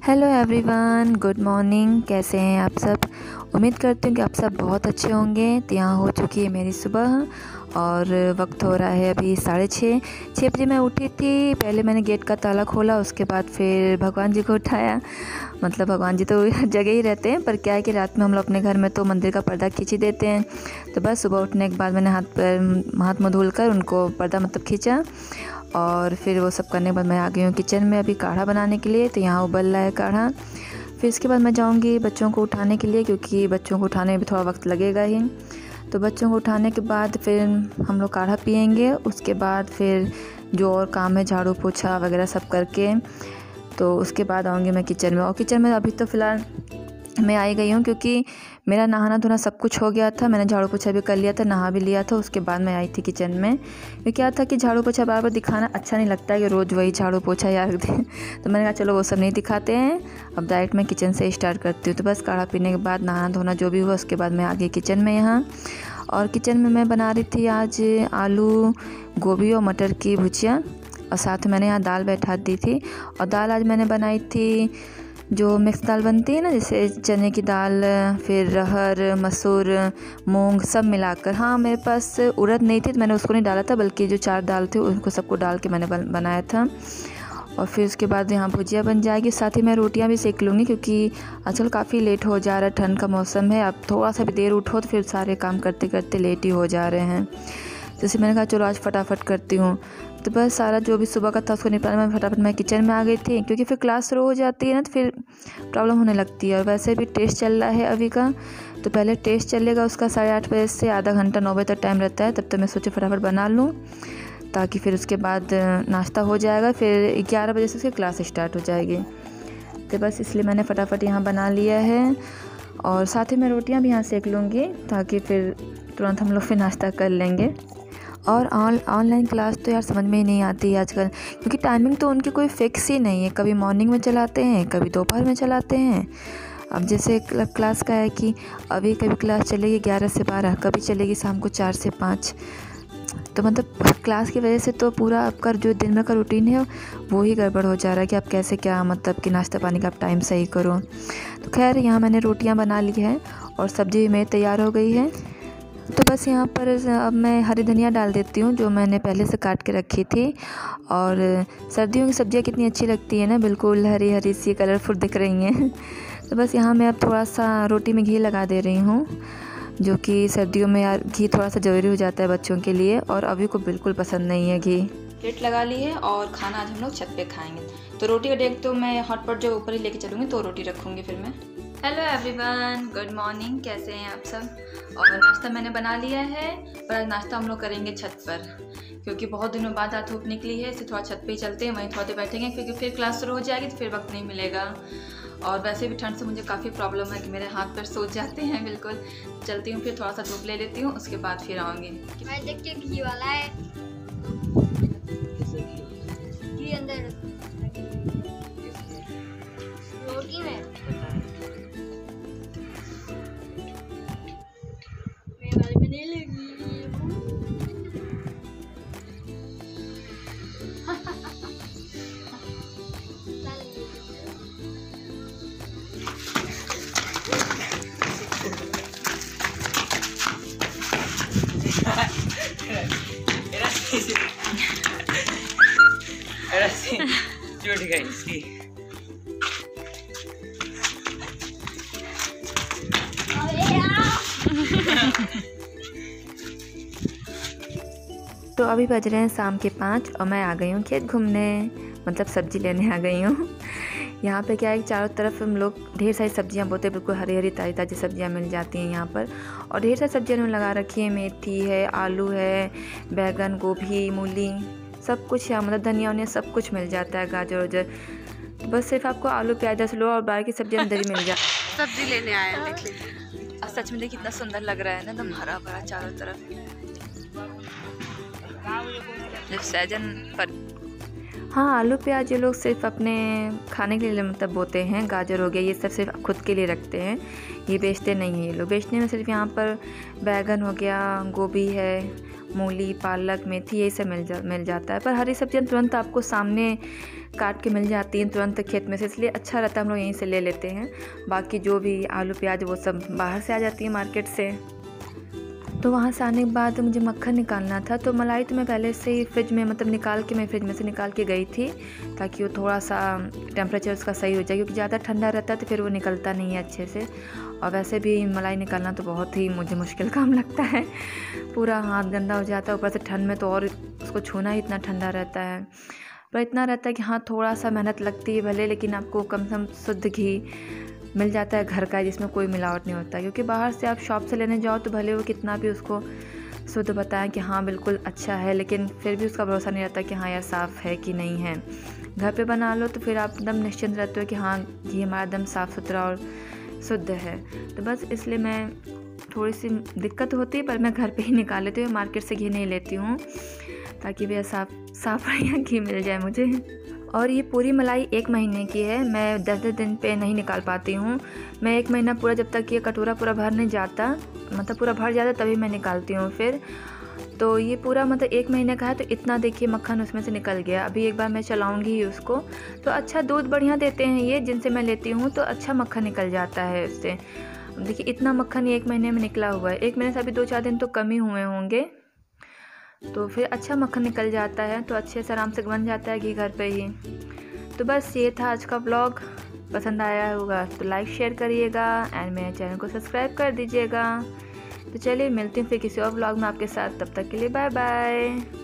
Hello everyone, good morning. कैसे हैं आप सब? उम्मीद करती हूँ कि आप सब बहुत अच्छे होंगे। तो यहाँ हो चुकी है मेरी सुबह और वक्त हो रहा है अभी 6:30 बजे। मैं उठी थी, पहले मैंने गेट का ताला खोला, उसके बाद फिर भगवान जी को उठाया। मतलब भगवान जी तो हर जगह ही रहते हैं, पर क्या है कि रात में हम लोग अपने घर में तो मंदिर का पर्दा खींच ही देते हैं। तो बस सुबह उठने के बाद मैंने हाथ मुँह धुल कर उनको पर्दा मतलब खींचा और फिर वो सब करने के बाद मैं आ गई हूँ किचन में अभी काढ़ा बनाने के लिए। तो यहाँ उबल रहा है काढ़ा। फिर इसके बाद मैं जाऊँगी बच्चों को उठाने के लिए, क्योंकि बच्चों को उठाने में भी थोड़ा वक्त लगेगा ही। तो बच्चों को उठाने के बाद फिर हम लोग काढ़ा पियेंगे। उसके बाद फिर जो और काम है, झाड़ू पोछा वगैरह सब करके, तो उसके बाद आऊँगी मैं किचन में। और किचन में अभी तो फ़िलहाल मैं आई गई हूँ, क्योंकि मेरा नहाना धोना सब कुछ हो गया था। मैंने झाड़ू पोछा भी कर लिया था, नहा भी लिया था। उसके बाद मैं आई थी किचन में। ये क्या था कि झाड़ू पोछा बार बार दिखाना अच्छा नहीं लगता है कि रोज़ वही झाड़ू पोछा यार रख दें। तो मैंने कहा चलो वो सब नहीं दिखाते हैं, अब डायरेक्ट मैं किचन से स्टार्ट करती हूँ। तो बस काढ़ा पीने के बाद नहाना धोना जो भी हुआ, उसके बाद मैं आ गई किचन में यहाँ। और किचन में मैं बना रही थी आज आलू गोभी और मटर की भुजिया, और साथ में मैंने यहाँ दाल बैठा दी थी। और दाल आज मैंने बनाई थी जो मिक्स दाल बनती है ना, जैसे चने की दाल, फिर अरहर, मसूर, मूंग सब मिलाकर। हाँ, मेरे पास उड़द नहीं थी तो मैंने उसको नहीं डाला था, बल्कि जो 4 दाल थे उनको सबको डाल के मैंने बनाया था। और फिर उसके बाद यहाँ भुजिया बन जाएगी, साथ ही मैं रोटियाँ भी सेक लूँगी, क्योंकि आजकल काफ़ी लेट हो जा रहा है, ठंड का मौसम है। अब थोड़ा सा भी देर उठो तो फिर सारे काम करते करते लेट ही हो जा रहे हैं। जैसे मैंने कहा चलो आज फटाफट करती हूँ। तो बस सारा जो भी सुबह का था उसको निपटाने में फटाफट मैं किचन में आ गई थी, क्योंकि फिर क्लास शुरू हो जाती है ना, तो फिर प्रॉब्लम होने लगती है। और वैसे भी टेस्ट चल रहा है अभी का, तो पहले टेस्ट चलेगा उसका 8:30 बजे से आधा घंटा 9 बजे तक टाइम रहता है। तब तक मैं सोची फटाफट बना लूँ, ताकि फिर उसके बाद नाश्ता हो जाएगा, फिर 11 बजे से उसकी क्लास स्टार्ट हो जाएगी। तो बस इसलिए मैंने फटाफट यहाँ बना लिया है। और साथ ही मैं रोटियाँ भी यहाँ सेक लूँगी, ताकि फिर तुरंत हम लोग फिर नाश्ता कर लेंगे। और ऑनलाइन क्लास तो यार समझ में ही नहीं आती है आजकल, क्योंकि टाइमिंग तो उनकी कोई फ़िक्स ही नहीं है। कभी मॉर्निंग में चलाते हैं, कभी दोपहर में चलाते हैं। अब जैसे क्लास का है कि अभी कभी क्लास चलेगी 11 से 12, कभी चलेगी शाम को 4 से 5। तो मतलब क्लास की वजह से तो पूरा आपका जो दिन भर का रूटीन है वो ही गड़बड़ हो जा रहा है कि आप कैसे क्या मतलब कि नाश्ता पानी का आप टाइम सही करो। तो खैर यहाँ मैंने रोटियाँ बना ली है और सब्ज़ी भी मेरी तैयार हो गई है। तो बस यहाँ पर अब मैं हरी धनिया डाल देती हूँ, जो मैंने पहले से काट के रखी थी। और सर्दियों की सब्जियाँ कितनी अच्छी लगती है ना, बिल्कुल हरी हरी सी कलरफुल दिख रही हैं। तो बस यहाँ मैं अब थोड़ा सा रोटी में घी लगा दे रही हूँ, जो कि सर्दियों में यार घी थोड़ा सा ज़रूरी हो जाता है बच्चों के लिए, और अभी को बिल्कुल पसंद नहीं है घी। प्लेट लगा ली है और खाना आज हम लोग छत पे खाएंगे। तो रोटी का डेग तो मैं हॉटपॉट जो ऊपर ही लेके चलूँगी, तो रोटी रखूँगी फिर मैं। Hello everyone, good morning. कैसे हैं आप सब? और नाश्ता मैंने बना लिया है, पर आज नाश्ता हम लोग करेंगे छत पर, क्योंकि बहुत दिनों बाद आज धूप निकली है। इससे थोड़ा छत पे ही चलते हैं, वहीं थोड़ा देर बैठेंगे, क्योंकि फिर क्लास शुरू हो जाएगी तो फिर वक्त नहीं मिलेगा। और वैसे भी ठंड से मुझे काफ़ी प्रॉब्लम है कि मेरे हाथ पैर सूज जाते हैं बिल्कुल। चलती हूँ, फिर थोड़ा सा धूप ले लेती हूँ, उसके बाद फिर आऊँगी। देखिए घी वाला है, घी अंदर रोटी में। मेरे वाले में नहीं लगी। चोट गई इसकी। तो अभी बज रहे हैं शाम के 5 और मैं आ गई हूँ खेत घूमने, मतलब सब्ज़ी लेने आ गई हूँ। यहाँ पे क्या है कि चारों तरफ हम लोग ढेर सारी सब्जियाँ बोते हैं, बिल्कुल हरी हरी ताज़ी ताज़ी सब्जियाँ मिल जाती हैं यहाँ पर। और ढेर सारी सब्जियाँ उन्होंने लगा रखी है, मेथी है, आलू है, बैगन, गोभी, मूली, सब कुछ यहाँ, मतलब धनिया वनिया सब कुछ मिल जाता है, गाजर वाजर। तो बस सिर्फ आपको आलू प्याज 10 लो और बाकी सब्जियाँ अंदर ही मिल जाती। सब्जी लेने आए हैं, देख लीजिए। और सच में देखिए कितना सुंदर लग रहा है ना, एकदम हरा भरा चारों तरफ। जब सहजन पर हाँ, आलू प्याज ये लोग सिर्फ अपने खाने के लिए मतलब बोते हैं। गाजर हो गया ये सब सिर्फ खुद के लिए रखते हैं, ये बेचते नहीं हैं ये लोग। बेचने में सिर्फ यहाँ पर बैगन हो गया, गोभी है, मूली, पालक, मेथी यही सब मिल जाता है। पर हरी सब्जियाँ तुरंत आपको सामने काट के मिल जाती हैं तुरंत खेत में से, इसलिए अच्छा रहता है हम लोग यहीं से ले लेते हैं। बाकी जो भी आलू प्याज वो सब बाहर से आ जाती है मार्केट से। तो वहाँ से आने के बाद मुझे मक्खन निकालना था, तो मलाई तो मैं पहले से ही फ्रिज में मतलब मैं फ्रिज में से निकाल के गई थी, ताकि वो थोड़ा सा टेम्परेचर उसका सही हो जाए, क्योंकि ज़्यादा ठंडा रहता है तो फिर वो निकलता नहीं है अच्छे से। और वैसे भी मलाई निकालना तो बहुत ही मुझे मुश्किल काम लगता है, पूरा हाथ गंदा हो जाता है, ऊपर से ठंड में तो और उसको छूना ही इतना ठंडा रहता है। पर इतना रहता है कि हाँ थोड़ा सा मेहनत लगती है भले, लेकिन आपको कम से कम शुद्ध घी मिल जाता है घर का, जिसमें कोई मिलावट नहीं होता। क्योंकि बाहर से आप शॉप से लेने जाओ तो भले वो कितना भी उसको शुद्ध बताएं कि हाँ बिल्कुल अच्छा है, लेकिन फिर भी उसका भरोसा नहीं रहता कि हाँ यार साफ़ है कि नहीं है। घर पे बना लो तो फिर आप एकदम निश्चिंत रहते हो कि हाँ घी हमारा एकदम साफ़ सुथरा और शुद्ध है। तो बस इसलिए मैं थोड़ी सी दिक्कत होती है, पर मैं घर पर ही निकाल लेती हूँ, मार्केट से घी नहीं लेती हूँ, ताकि भैया साफ़ बढ़िया घी मिल जाए मुझे। और ये पूरी मलाई 1 महीने की है, मैं 10-10 दिन पे नहीं निकाल पाती हूँ। मैं 1 महीना पूरा, जब तक ये कटोरा पूरा भर नहीं जाता, मतलब पूरा भर जाता तभी मैं निकालती हूँ फिर। तो ये पूरा मतलब 1 महीने का है, तो इतना देखिए मक्खन उसमें से निकल गया। अभी एक बार मैं चलाऊँगी ही उसको, तो अच्छा दूध बढ़िया देते हैं ये जिनसे मैं लेती हूँ, तो अच्छा मक्खन निकल जाता है उससे। देखिए इतना मक्खन 1 महीने में निकला हुआ है। 1 महीने से अभी 2-4 दिन तो कम ही हुए होंगे, तो फिर अच्छा मक्खन निकल जाता है, तो अच्छे से आराम से बन जाता है घी घर पे ही। तो बस ये था आज का व्लॉग। पसंद आया होगा तो लाइक शेयर करिएगा एंड मेरे चैनल को सब्सक्राइब कर दीजिएगा। तो चलिए मिलती हूँ फिर किसी और व्लॉग में आपके साथ, तब तक के लिए बाय बाय।